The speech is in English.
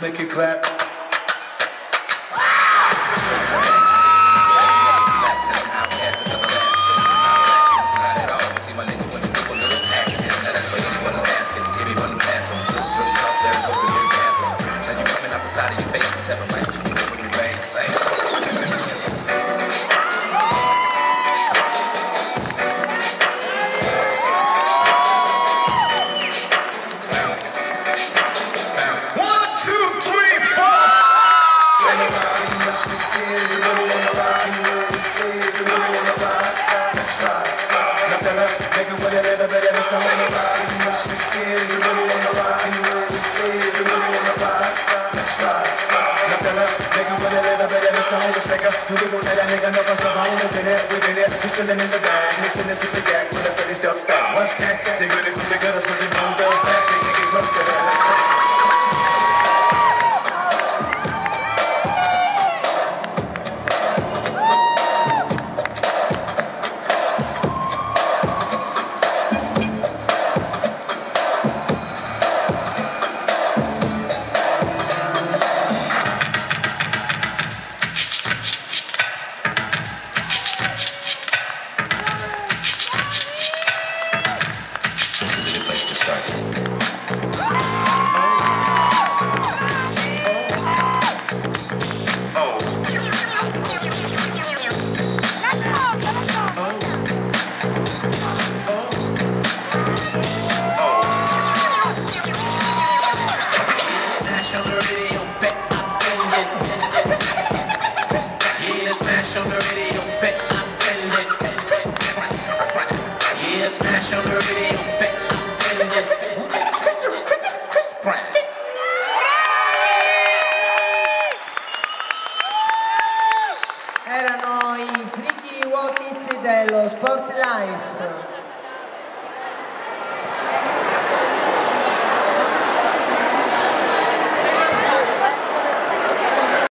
make it clap. Side of your face, whichever way you ready to say. You gon' let that nigga know for some bonus in it, within it, just chillin' in the bag, mixin' this with the yak, with a pretty stuff fat. What's that? They gonna cool the gutters, cause they gon' those back, they can get close to that, let's go. Smash on the radio, bet I'm bending. Yeah, smash on the radio, bet I'm bending. Chris Brown. Erano i Freaky Walkies dello Sport Live.